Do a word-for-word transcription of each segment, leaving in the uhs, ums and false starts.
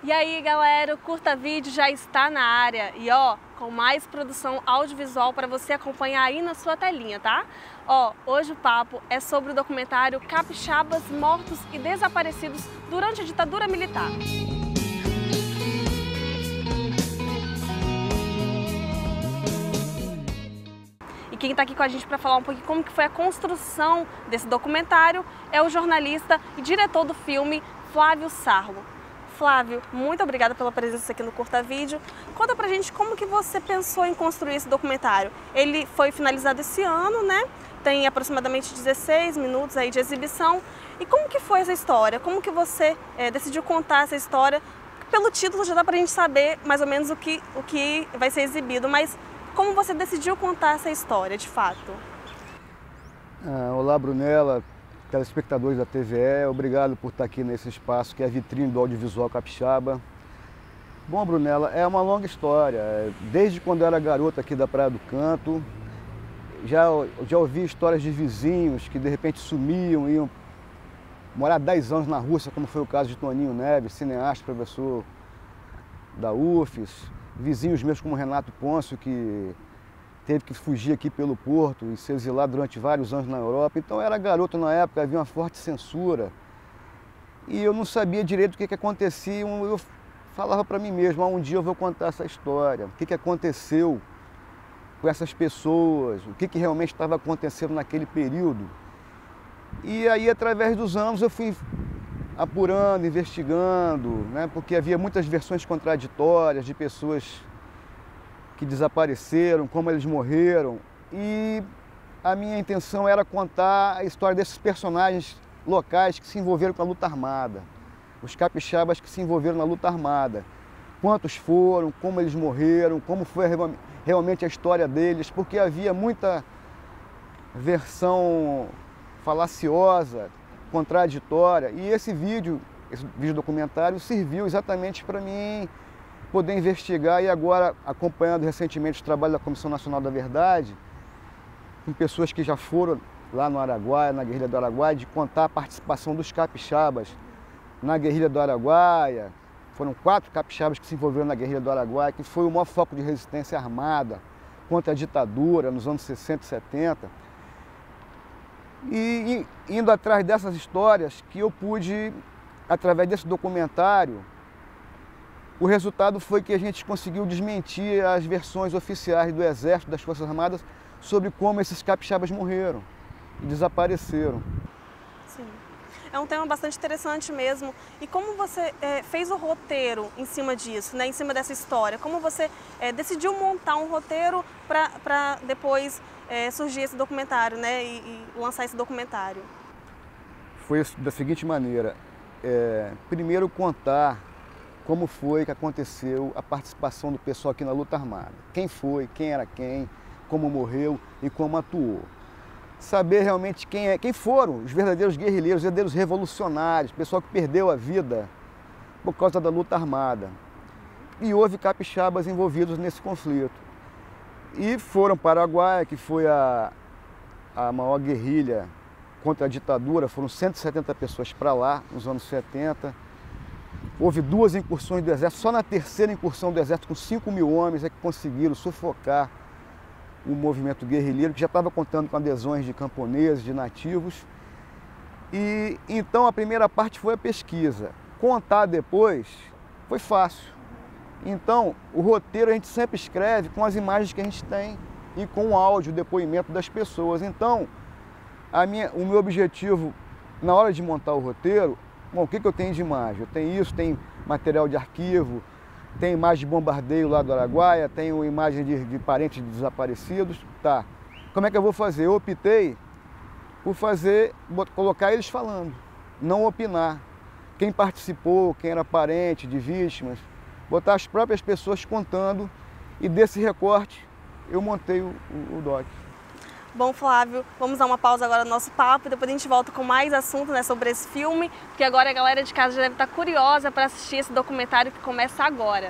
E aí, galera, o Curta Vídeo já está na área e ó, com mais produção audiovisual para você acompanhar aí na sua telinha, tá? Ó, hoje o papo é sobre o documentário Capixabas Mortos e Desaparecidos durante a ditadura militar. E quem está aqui com a gente para falar um pouquinho como que foi a construção desse documentário é o jornalista e diretor do filme, Flávio Sarlo. Flávio, muito obrigada pela presença aqui no Curta Vídeo. Conta pra gente como que você pensou em construir esse documentário. Ele foi finalizado esse ano, né? Tem aproximadamente dezesseis minutos aí de exibição. E como que foi essa história? Como que você é, decidiu contar essa história? Pelo título já dá pra gente saber mais ou menos o que, o que vai ser exibido, mas como você decidiu contar essa história, de fato? Ah, olá, Brunella, telespectadores da T V E, obrigado por estar aqui nesse espaço que é a vitrine do audiovisual capixaba. Bom, Brunella, é uma longa história. Desde quando eu era garoto aqui da Praia do Canto, já, já ouvi histórias de vizinhos que de repente sumiam, iam morar dez anos na Rússia, como foi o caso de Toninho Neves, cineasta, professor da U F E S. Vizinhos meus como Renato Pôncio, que teve que fugir aqui pelo Porto e se exilar durante vários anos na Europa. Então eu era garoto na época, havia uma forte censura. E eu não sabia direito o que, que acontecia. Eu falava para mim mesmo, ah, um dia eu vou contar essa história. O que, que aconteceu com essas pessoas, o que, que realmente estava acontecendo naquele período. E aí, através dos anos, eu fui apurando, investigando, né, porque havia muitas versões contraditórias de pessoas que desapareceram, como eles morreram, e a minha intenção era contar a história desses personagens locais que se envolveram com a luta armada, os capixabas que se envolveram na luta armada, quantos foram, como eles morreram, como foi realmente a história deles, porque havia muita versão falaciosa, contraditória, e esse vídeo, esse vídeo documentário serviu exatamente para mim poder investigar e agora, acompanhando recentemente o trabalho da Comissão Nacional da Verdade, com pessoas que já foram lá no Araguaia, na guerrilha do Araguaia, de contar a participação dos capixabas na guerrilha do Araguaia. Foram quatro capixabas que se envolveram na guerrilha do Araguaia, que foi o maior foco de resistência armada contra a ditadura nos anos sessenta e setenta. E, e indo atrás dessas histórias que eu pude, através desse documentário, o resultado foi que a gente conseguiu desmentir as versões oficiais do Exército, das Forças Armadas, sobre como esses capixabas morreram e desapareceram. Sim. É um tema bastante interessante mesmo. E como você é, fez o roteiro em cima disso, né, em cima dessa história? Como você é, decidiu montar um roteiro para depois é, surgir esse documentário, né, e, e lançar esse documentário? Foi da seguinte maneira. É, primeiro contar como foi que aconteceu a participação do pessoal aqui na luta armada. Quem foi, quem era quem, como morreu e como atuou. Saber realmente quem, é, quem foram os verdadeiros guerrilheiros, os verdadeiros revolucionários, o pessoal que perdeu a vida por causa da luta armada. E houve capixabas envolvidos nesse conflito. E foram para o Araguaia, que foi a, a maior guerrilha contra a ditadura, foram cento e setenta pessoas para lá, nos anos setenta. Houve duas incursões do Exército, só na terceira incursão do Exército, com cinco mil homens, é que conseguiram sufocar o movimento guerrilheiro, que já estava contando com adesões de camponeses, de nativos. E então a primeira parte foi a pesquisa. Contar depois foi fácil. Então o roteiro a gente sempre escreve com as imagens que a gente tem e com o áudio, o depoimento das pessoas. Então a minha, o meu objetivo na hora de montar o roteiro, bom, o que, que eu tenho de imagem? Eu tenho isso, tem material de arquivo, tem imagem de bombardeio lá do Araguaia, tenho imagem de, de parentes de desaparecidos. Tá. Como é que eu vou fazer? Eu optei por fazer, colocar eles falando, não opinar. Quem participou, quem era parente de vítimas, botar as próprias pessoas contando, e desse recorte eu montei o, o, o doc. Bom, Flávio, vamos dar uma pausa agora no nosso papo e depois a gente volta com mais assunto, né, sobre esse filme, porque agora a galera de casa já deve estar curiosa para assistir esse documentário que começa agora.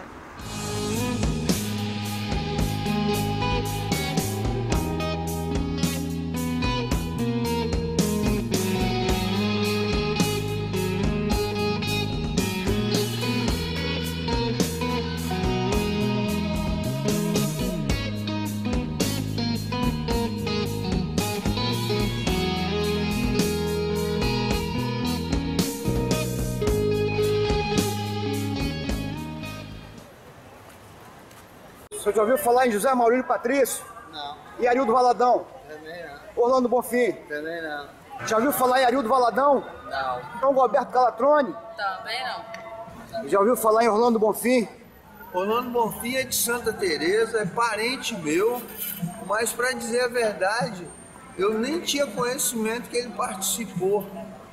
já ouviu falar em José Maurílio Patrício? Não. E Arildo Valadão? Também não. Orlando Bonfim? Também não. Já ouviu falar em Arildo Valadão? Não. João Roberto Calatrone? Também não. Já ouviu falar em Orlando Bonfim? Orlando Bonfim é de Santa Teresa, é parente meu, mas para dizer a verdade, eu nem tinha conhecimento que ele participou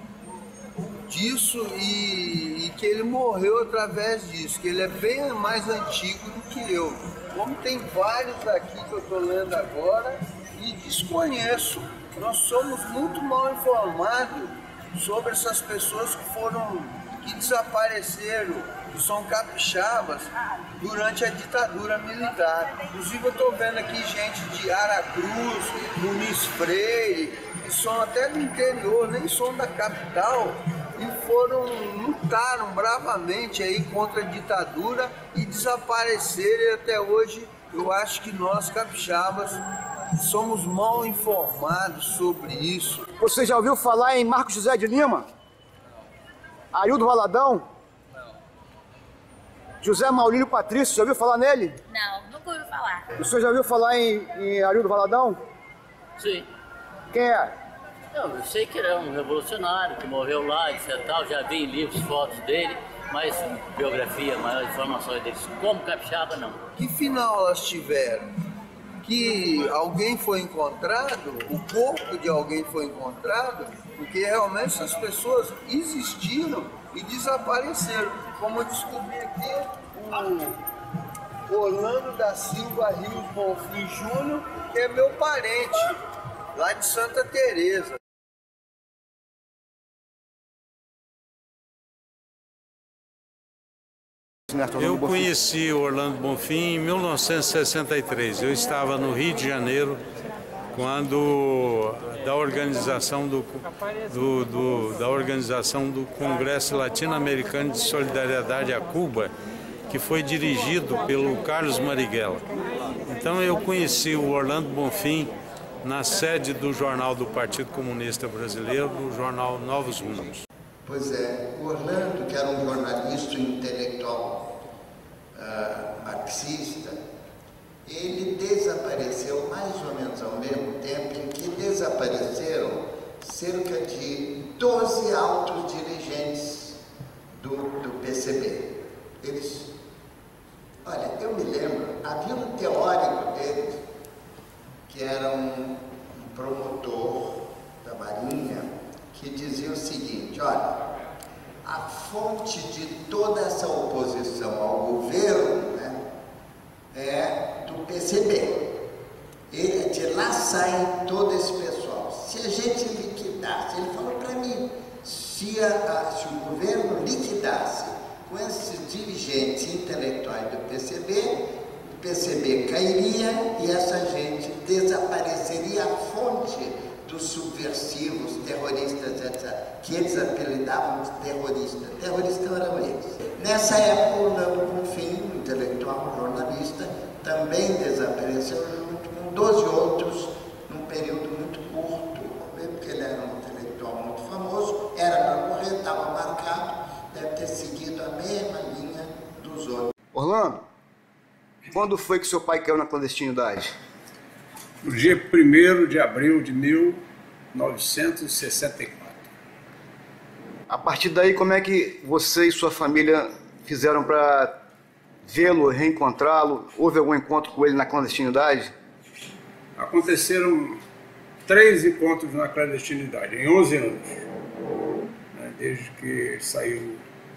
disso e, e que ele morreu através disso, que ele é bem mais antigo do que eu. Como tem vários aqui que eu estou lendo agora e desconheço. Nós somos muito mal informados sobre essas pessoas que foram, que desapareceram, que são capixabas durante a ditadura militar. Inclusive eu estou vendo aqui gente de Aracruz, Muniz Freire, que são até do interior, nem são da capital, e foram, lutaram bravamente aí contra a ditadura e desapareceram, e até hoje eu acho que nós capixabas somos mal informados sobre isso. Você já ouviu falar em Marcos José de Lima? Arildo Valadão? Não. José Maurílio Patrício, já ouviu falar nele? Não, nunca ouvi falar. O senhor já ouviu falar em, em Arildo Valadão? Sim. Quem é? Eu, eu sei que ele é um revolucionário que morreu lá, etc. Tal. Já vi em livros fotos dele, mas biografia, maiores informações deles como capixaba, não. Que final elas tiveram? Que alguém foi encontrado, o corpo de alguém foi encontrado, porque realmente essas pessoas existiram e desapareceram. Como eu descobri aqui, o Orlando da Silva Rios Bonfim Júnior, que é meu parente, lá de Santa Teresa. Eu conheci o Orlando Bonfim em mil novecentos e sessenta e três. Eu estava no Rio de Janeiro quando da organização do, do, do, da organização do Congresso Latino-Americano de Solidariedade a Cuba, que foi dirigido pelo Carlos Marighella. Então eu conheci o Orlando Bonfim na sede do jornal do Partido Comunista Brasileiro, do jornal Novos Rumos. Pois é, o Orlando, que era um jornalista intelectual uh, marxista, ele desapareceu mais ou menos ao mesmo tempo em que desapareceram cerca de doze altos dirigentes do, do P C B. Eles, olha, eu me lembro, havia um teórico deles, que era um, um promotor da Marinha, que dizia o seguinte: olha, a fonte de toda essa oposição ao governo, né, é do P C B. Ele, de lá sai todo esse pessoal. Se a gente liquidasse, ele falou para mim, se, a, se o governo liquidasse com esses dirigentes intelectuais do P C B, o P C B cairia e essa gente desapareceria, a fonte dos subversivos, terroristas, etcétera, que eles apelidavam de terroristas. Terroristas eram eles. Nessa época, o Orlando Bonfim, intelectual, jornalista, também desapareceu junto com doze outros, num período muito curto, porque ele era um intelectual muito famoso, era para morrer, estava marcado, deve ter seguido a mesma linha dos outros. Orlando, quando foi que seu pai caiu na clandestinidade? No dia primeiro de abril de mil novecentos e sessenta e quatro. A partir daí, como é que você e sua família fizeram para vê-lo, reencontrá-lo? Houve algum encontro com ele na clandestinidade? Aconteceram três encontros na clandestinidade, em onze anos. Né, desde que saiu,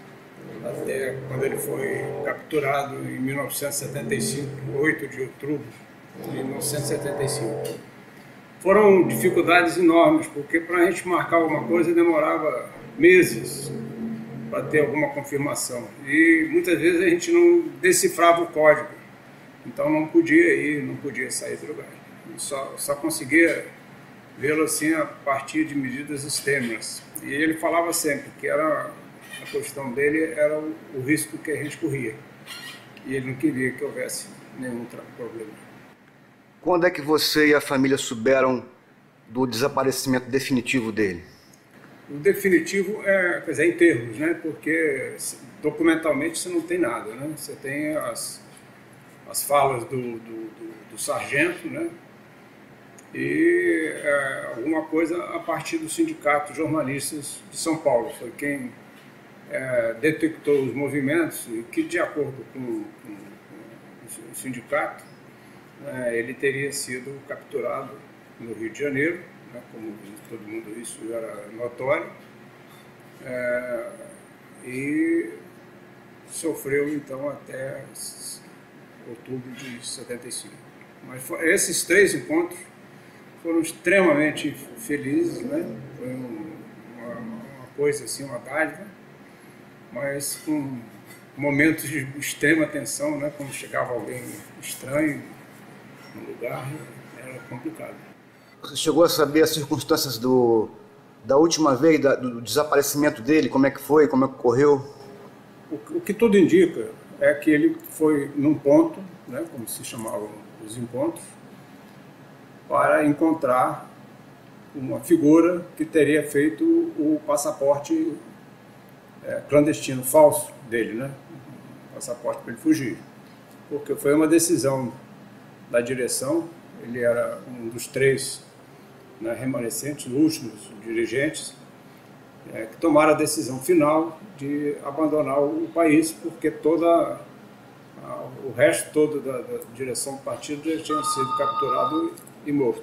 até quando ele foi capturado em mil novecentos e setenta e cinco, oito de outubro de mil novecentos e setenta e cinco. Foram dificuldades enormes, porque para a gente marcar alguma coisa demorava meses para ter alguma confirmação. E muitas vezes a gente não decifrava o código, então não podia ir, não podia sair do lugar. Só, só conseguia vê-lo assim a partir de medidas extremas. E ele falava sempre que era, a questão dele era o, o risco que a gente corria. E ele não queria que houvesse nenhum problema. Quando é que você e a família souberam do desaparecimento definitivo dele? O definitivo é, quer dizer, em termos, né? Porque documentalmente você não tem nada, né? Você tem as, as falas do, do, do, do sargento, né? E é, alguma coisa a partir do Sindicato de Jornalistas de São Paulo. Foi quem é, detectou os movimentos e que, de acordo com, com, com o sindicato, é, ele teria sido capturado no Rio de Janeiro, né, como todo mundo isso era notório, é, e sofreu então até outubro de setenta e cinco. Mas foi, esses três encontros foram extremamente felizes, né? Foi um, uma, uma coisa assim, uma dádiva, mas com momentos de extrema tensão, né? Quando chegava alguém estranho no lugar, era complicado. Você chegou a saber as circunstâncias do, da última vez, da, do desaparecimento dele, como é que foi, como é que ocorreu? O, o que tudo indica é que ele foi num ponto, né, como se chamavam os encontros, para encontrar uma figura que teria feito o passaporte é, clandestino, falso dele, né? O passaporte para ele fugir. Porque foi uma decisão da direção, ele era um dos três, né, remanescentes, últimos dirigentes, é, que tomaram a decisão final de abandonar o país, porque toda a, o resto todo da, da direção do partido já tinha sido capturado e morto.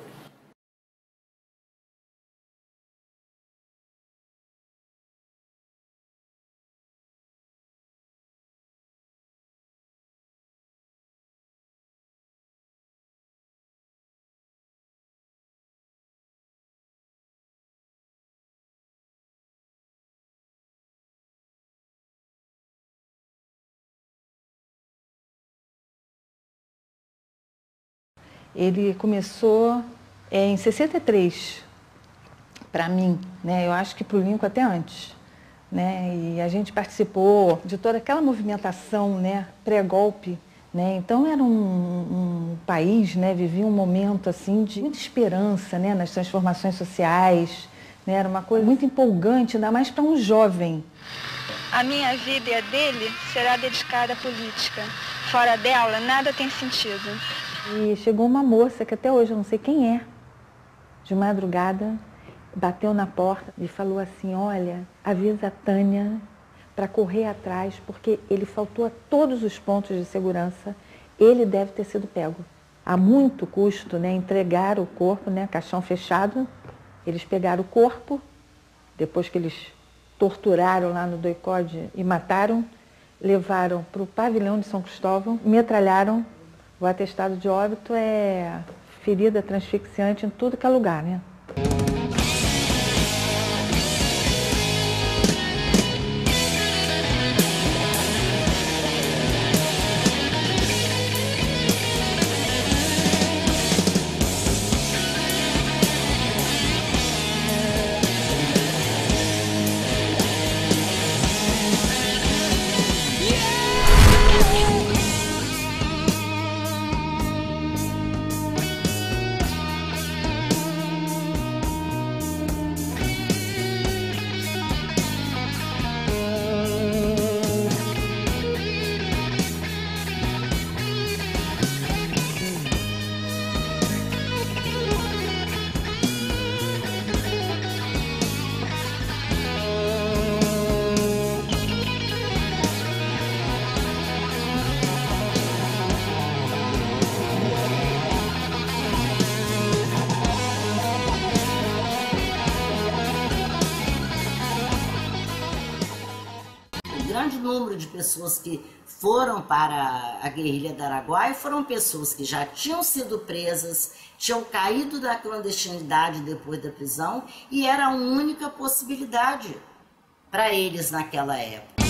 Ele começou é, em sessenta e três, para mim, né? Eu acho que para o Lincoln até antes, né? E a gente participou de toda aquela movimentação, né, pré-golpe, né? Então era um, um país, né, vivia um momento assim de muita esperança, né, nas transformações sociais, né? Era uma coisa muito empolgante, ainda mais para um jovem. A minha vida e a dele será dedicada à política. Fora dela, nada tem sentido. E chegou uma moça, que até hoje eu não sei quem é, de madrugada, bateu na porta e falou assim, olha, avisa a Tânia para correr atrás, porque ele faltou a todos os pontos de segurança, ele deve ter sido pego. A muito custo, né, entregar o corpo, né, caixão fechado, eles pegaram o corpo, depois que eles torturaram lá no doicode e mataram, levaram para o pavilhão de São Cristóvão, metralharam. O atestado de óbito é ferida transfixiante em tudo que é lugar, né? grande número de pessoas que foram para a guerrilha do Araguaia foram pessoas que já tinham sido presas, tinham caído da clandestinidade depois da prisão e era a única possibilidade para eles naquela época.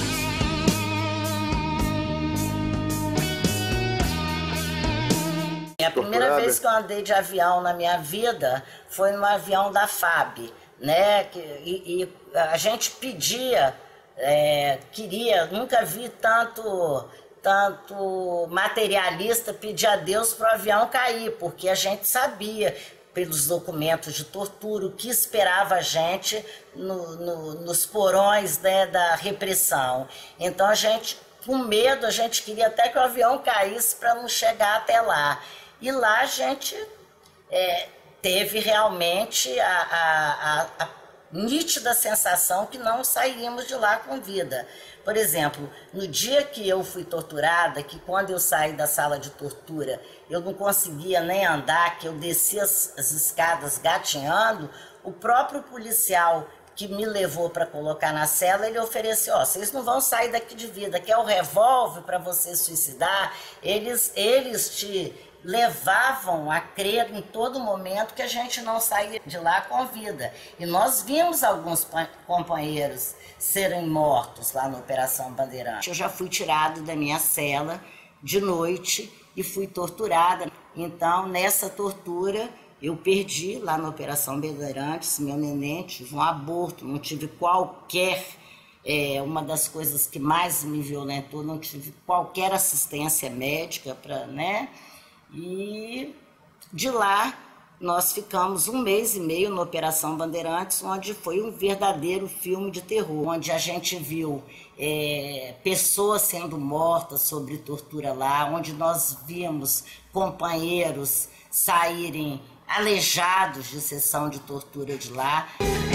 A primeira vez que eu andei de avião na minha vida foi no avião da F A B, né? E, e a gente pedia, é, queria, nunca vi tanto, tanto materialista pedir a Deus para o avião cair, porque a gente sabia, pelos documentos de tortura, o que esperava a gente no, no, nos porões, né, da repressão. Então a gente com medo, a gente queria até que o avião caísse para não chegar até lá. E lá a gente é, teve realmente a, a, a, a nítida sensação que não sairíamos de lá com vida. Por exemplo, no dia que eu fui torturada, que quando eu saí da sala de tortura eu não conseguia nem andar, que eu descia as, as escadas gatinhando, o próprio policial que me levou para colocar na cela, ele ofereceu, ó, vocês não vão sair daqui de vida, quer o revólver para você suicidar? Eles, eles te levavam a crer em todo momento que a gente não saía de lá com vida. E nós vimos alguns companheiros serem mortos lá na Operação Bandeirante. Eu já fui tirado da minha cela de noite e fui torturada. Então, nessa tortura, eu perdi lá na Operação Bandeirantes, meu neném, tive um aborto, não tive qualquer, é, uma das coisas que mais me violentou, não tive qualquer assistência médica, pra, né? E de lá nós ficamos um mês e meio na Operação Bandeirantes, onde foi um verdadeiro filme de terror, onde a gente viu é, pessoas sendo mortas sobre tortura lá, onde nós vimos companheiros saírem aleijados de sessão de tortura de lá.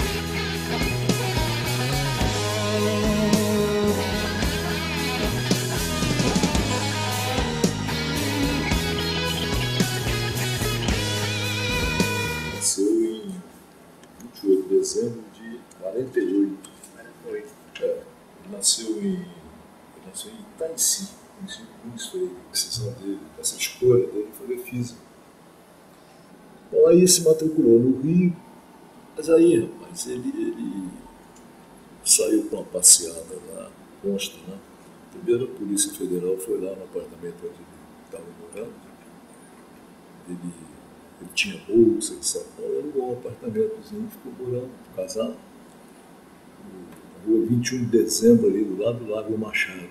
Nasceu em vinte e oito de dezembro de quarenta e oito. É, nasceu em, ele nasceu em Itaici, isso aí, a decisão dele, essa escolha dele foi física. Bom, aí se matriculou no Rio, mas aí, rapaz, ele, ele saiu com uma passeada lá, consta, né? Primeiro a Polícia Federal foi lá no apartamento onde ele estava morando, ele, ele tinha bolsa em São Paulo, alugou um apartamentozinho, ficou morando, casado, na rua vinte e um de dezembro, ali do lado do Lago Machado.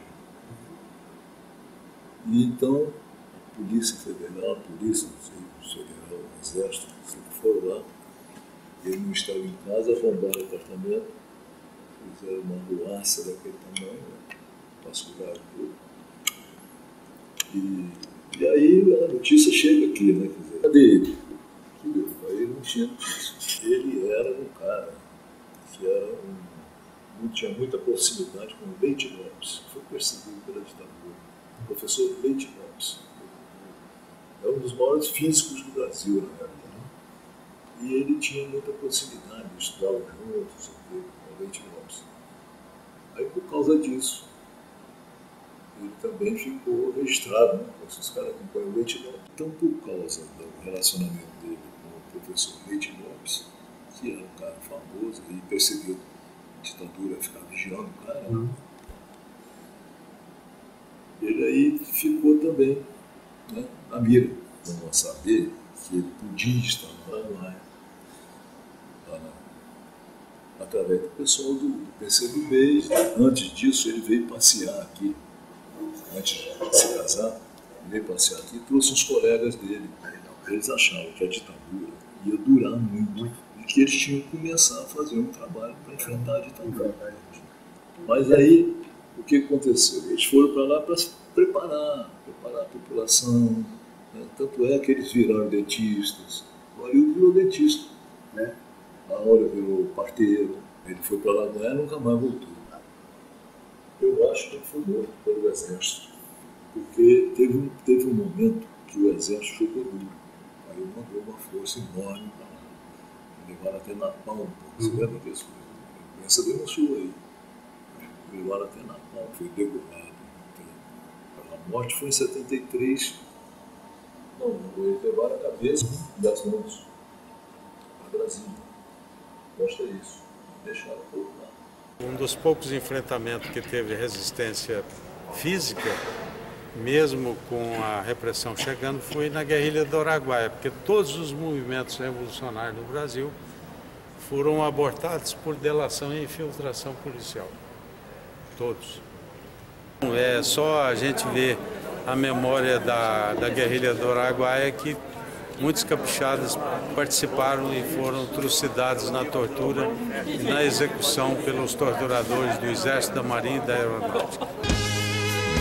E então, a Polícia Federal, a Polícia Federal, o Exército, sempre foram lá, ele não estava em casa, arrombaram o apartamento, fizeram uma ruaça daquele tamanho, vasculharam tudo. E, e aí a notícia chega aqui, né? Quer dizer, cadê ele? Aí ele não tinha notícia. Ele era um cara que era um, tinha muita proximidade com o Leite Lopes, que foi perseguido pela ditadura. O professor Leite Lopes. É um dos maiores físicos do Brasil, na verdade. Né? E ele tinha muita proximidade, estudavam juntos com o Leite Lopes. Aí, por causa disso, ele também ficou registrado, né? Os caras acompanham o Leite Lopes. Então, por causa do relacionamento dele com o professor Leite Lopes, que era um cara famoso e perseguido, a ditadura ficava vigiando o cara, né? Ele aí ficou também, né, na mira. Vamos saber que ele podia estar lá, lá, lá através do pessoal do, do P C do B. Antes disso, ele veio passear aqui, antes de se casar, ele veio passear aqui e trouxe uns colegas dele. Eles achavam que a ditadura ia durar muito e que eles tinham que começar a fazer um trabalho para enfrentar a ditadura. Mas aí, o que aconteceu? Eles foram para lá para se preparar, preparar a população, né? Tanto é que eles viraram dentistas. O Arildo virou dentista, né? A Aura virou parteiro, ele foi para lá e nunca mais voltou. Eu acho que ele foi morto pelo Exército, porque teve um, teve um momento que o Exército jogou duro. Aí mandou uma força enorme para lá. Levaram até napalm, você uhum. lembra disso? A imprensa denunciou aí. Levaram até napalm, foi degolado. A morte foi em setenta e três. Não, eles levaram a cabeça das mãos para Brasília. Mostra isso. Deixaram o povo lá. Um dos poucos enfrentamentos que teve resistência física, mesmo com a repressão chegando, foi na guerrilha do Araguaia, porque todos os movimentos revolucionários no Brasil foram abortados por delação e infiltração policial. Todos. É só a gente ver a memória da, da guerrilha do Araguaia que muitos capixadas participaram e foram trucidados na tortura e na execução pelos torturadores do Exército, da Marinha e da Aeronáutica.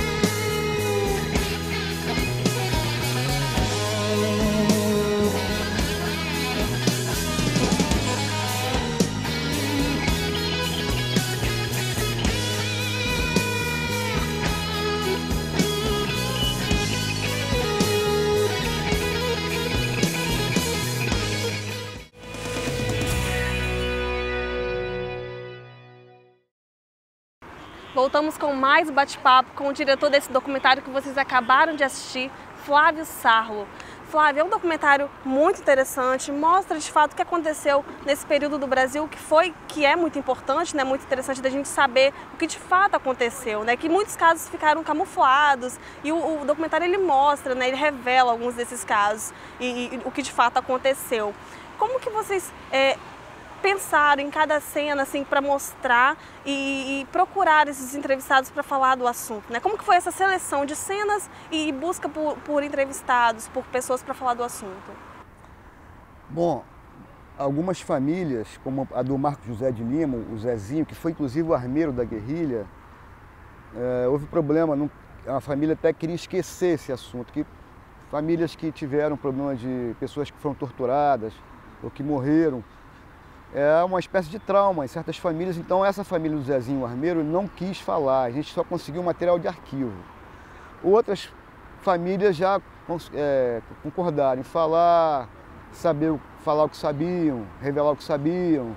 Voltamos com mais bate-papo com o diretor desse documentário que vocês acabaram de assistir, Flávio Sarlo. Flávio, é um documentário muito interessante, mostra de fato o que aconteceu nesse período do Brasil, que foi, que é muito importante, né? Muito interessante da gente saber o que de fato aconteceu, né? Que muitos casos ficaram camuflados e o, o documentário ele mostra, né? Ele revela alguns desses casos e, e o que de fato aconteceu. Como que vocês é, pensaram em cada cena assim para mostrar e, e procurar esses entrevistados para falar do assunto, né? Como que foi essa seleção de cenas e busca por, por entrevistados, por pessoas para falar do assunto? Bom, algumas famílias, como a do Marcos José de Lima, o Zezinho, que foi inclusive o armeiro da guerrilha, é, houve problema, não, a família até queria esquecer esse assunto, que famílias que tiveram problema de pessoas que foram torturadas ou que morreram, é uma espécie de trauma em certas famílias. Então essa família do Zezinho Armeiro não quis falar, a gente só conseguiu material de arquivo. Outras famílias já é, concordaram em falar, saber, falar o que sabiam, revelar o que sabiam.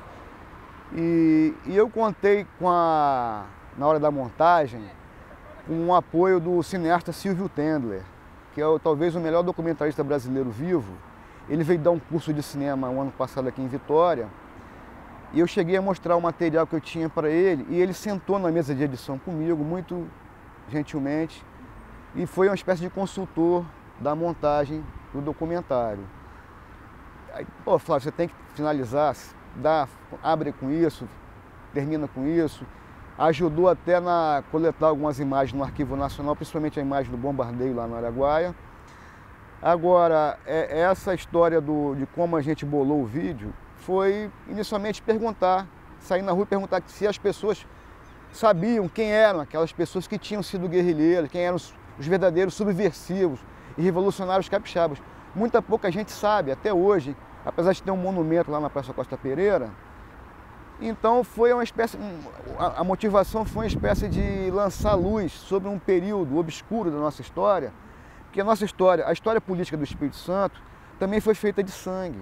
E, e eu contei com a, na hora da montagem com o apoio do cineasta Silvio Tendler, que é o, talvez o melhor documentarista brasileiro vivo. Ele veio dar um curso de cinema o ano passado aqui em Vitória. E eu cheguei a mostrar o material que eu tinha para ele e ele sentou na mesa de edição comigo, muito gentilmente, e foi uma espécie de consultor da montagem do documentário. Aí, pô, Flávio, você tem que finalizar, dá, abre com isso, termina com isso. Ajudou até a coletar algumas imagens no Arquivo Nacional, principalmente a imagem do bombardeio lá no Araguaia. Agora, é, essa história do, de como a gente bolou o vídeo, foi inicialmente perguntar, sair na rua e perguntar se as pessoas sabiam quem eram aquelas pessoas que tinham sido guerrilheiras, quem eram os, os verdadeiros subversivos e revolucionários capixabas. Muita pouca gente sabe, até hoje, apesar de ter um monumento lá na Praça Costa Pereira. Então foi uma espécie, a, a motivação foi uma espécie de lançar luz sobre um período obscuro da nossa história, porque a nossa história, a história política do Espírito Santo também foi feita de sangue.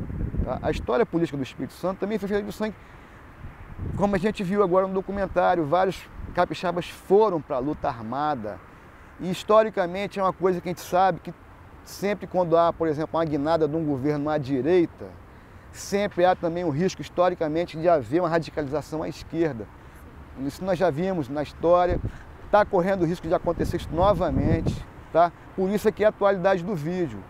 A história política do Espírito Santo também foi feita de sangue. Como a gente viu agora no documentário, vários capixabas foram para a luta armada. E historicamente é uma coisa que a gente sabe que sempre quando há, por exemplo, uma guinada de um governo à direita, sempre há também um risco historicamente de haver uma radicalização à esquerda. Isso nós já vimos na história, está correndo o risco de acontecer isso novamente. Tá? Por isso é que é a atualidade do vídeo.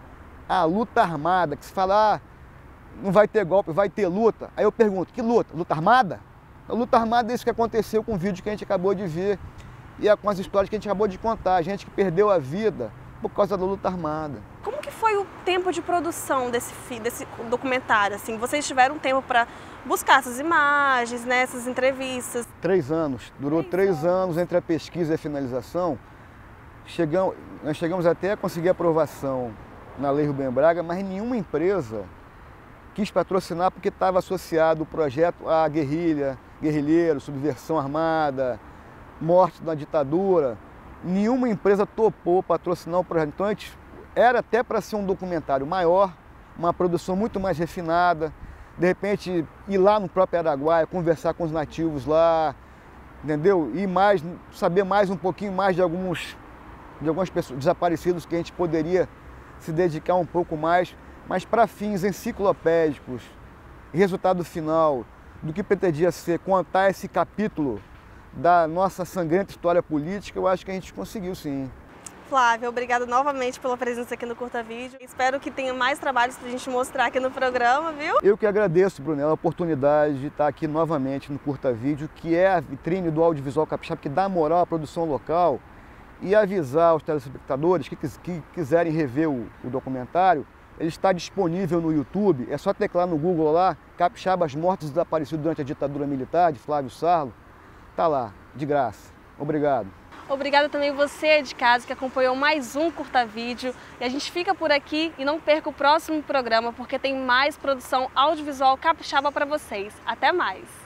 A luta armada, que se fala, ah, não vai ter golpe, vai ter luta. Aí eu pergunto, que luta? Luta armada? A luta armada é isso que aconteceu com o vídeo que a gente acabou de ver e é com as histórias que a gente acabou de contar. A gente que perdeu a vida por causa da luta armada. Como que foi o tempo de produção desse, desse documentário? Assim, vocês tiveram tempo para buscar essas imagens, né, essas entrevistas? Três anos. Durou três, três anos. anos entre a pesquisa e a finalização. Chegamos, nós chegamos até a conseguir aprovação na Lei Rubem Braga, mas nenhuma empresa quis patrocinar porque estava associado o projeto à guerrilha, guerrilheiro, subversão armada, morte na ditadura. Nenhuma empresa topou patrocinar o projeto. Então a gente, era até para ser um documentário maior, uma produção muito mais refinada, de repente ir lá no próprio Araguaia, conversar com os nativos lá, entendeu? E mais, saber mais um pouquinho mais de alguns, de algumas pessoas desaparecidos que a gente poderia se dedicar um pouco mais, mas para fins enciclopédicos, resultado final do que pretendia ser contar esse capítulo da nossa sangrenta história política, eu acho que a gente conseguiu sim. Flávio, obrigada novamente pela presença aqui no Curta Vídeo. Espero que tenha mais trabalhos para a gente mostrar aqui no programa, viu? Eu que agradeço, Brunella, a oportunidade de estar aqui novamente no Curta Vídeo, que é a vitrine do audiovisual capixaba, que dá moral à produção local, e avisar aos telespectadores que, que quiserem rever o, o documentário, ele está disponível no YouTube, é só teclar no Google lá, Capixabas Mortos e Desaparecidos durante a ditadura militar, de Flávio Sarlo, tá lá, de graça. Obrigado. Obrigada também você de casa que acompanhou mais um Curta Vídeo. E a gente fica por aqui e não perca o próximo programa, porque tem mais produção audiovisual capixaba para vocês. Até mais!